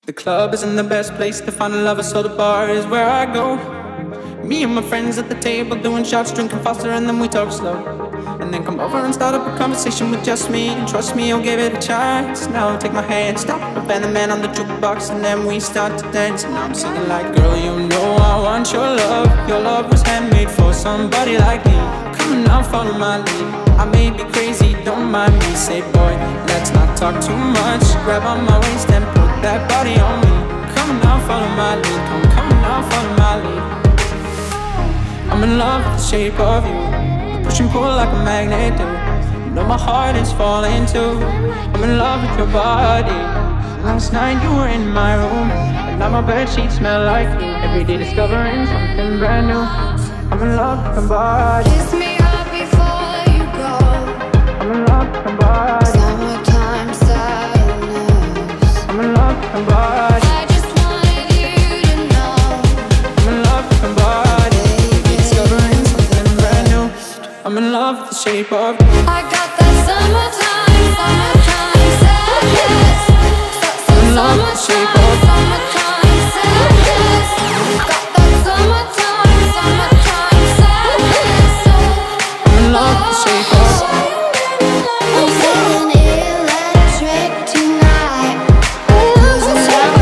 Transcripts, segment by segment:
The club isn't the best place to find a lover, so the bar is where I go. Me and my friends at the table doing shots, drinking faster, and then we talk slow. And then come over and start up a conversation with just me. And trust me, I'll give it a chance. Now take my hand, stop, and the man on the jukebox, and then we start to dance. And I'm singing like, girl, you know I want your love. Your love was handmade for somebody like me. Come on now, follow my lead. I may be crazy, don't mind me. Say, boy, let's not talk too much. Grab on my waist and put that body on me. Come on now, follow my lead. Come on now, follow my lead. I'm in love with the shape of you. Push and pull like a magnet do. You know my heart is falling too. I'm in love with your body. Last night you were in my room, and now my bedsheets smell like you. Every day discovering something brand new. I'm in love with your body. Kiss me up before you go. I'm in love with your body. Summertime sadness. I'm in love with your body. I just wanted you to know. I'm in love with your body. Discovering something brand new. I'm in love with the shape of you. I got that summertime sadness. I'm in love with the shape of you. Summertime sadness. Got that summertime sadness. I'm in love with the shape of you. I'm feeling electric tonight. Losing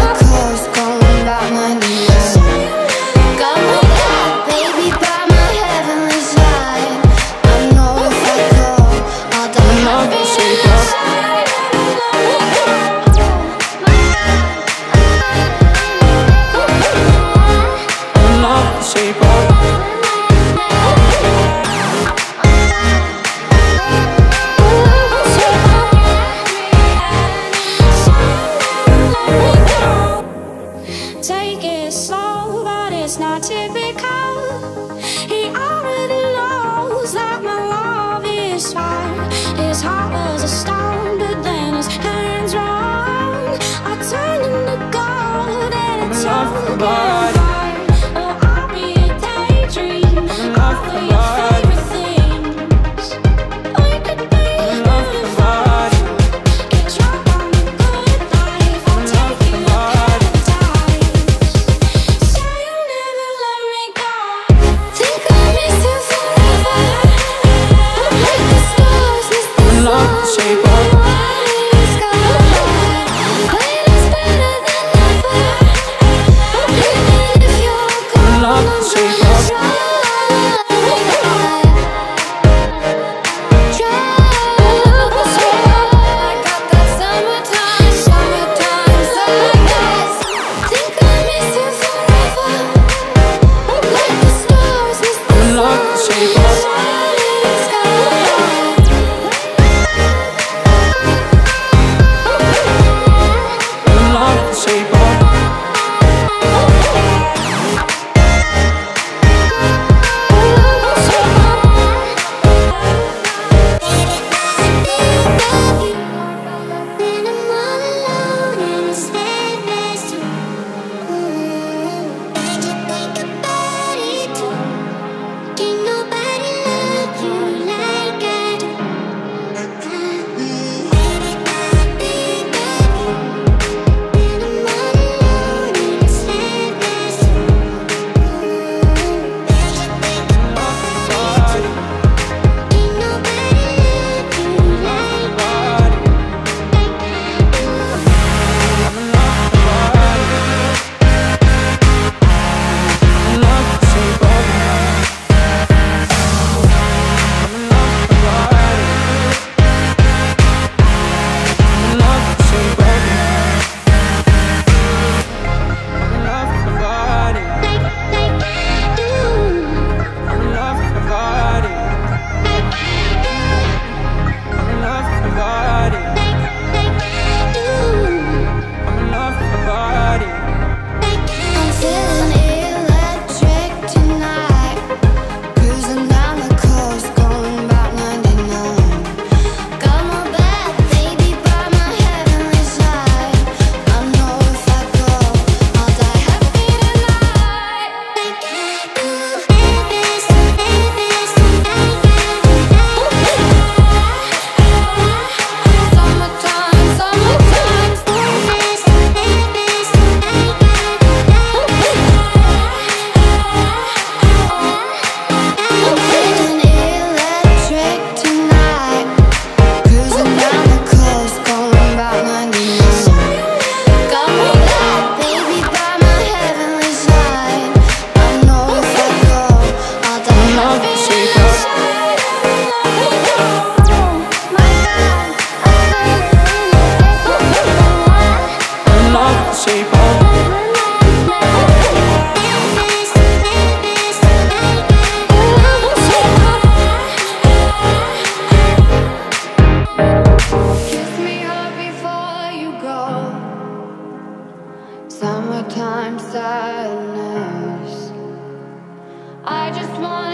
summertime sadness. I just want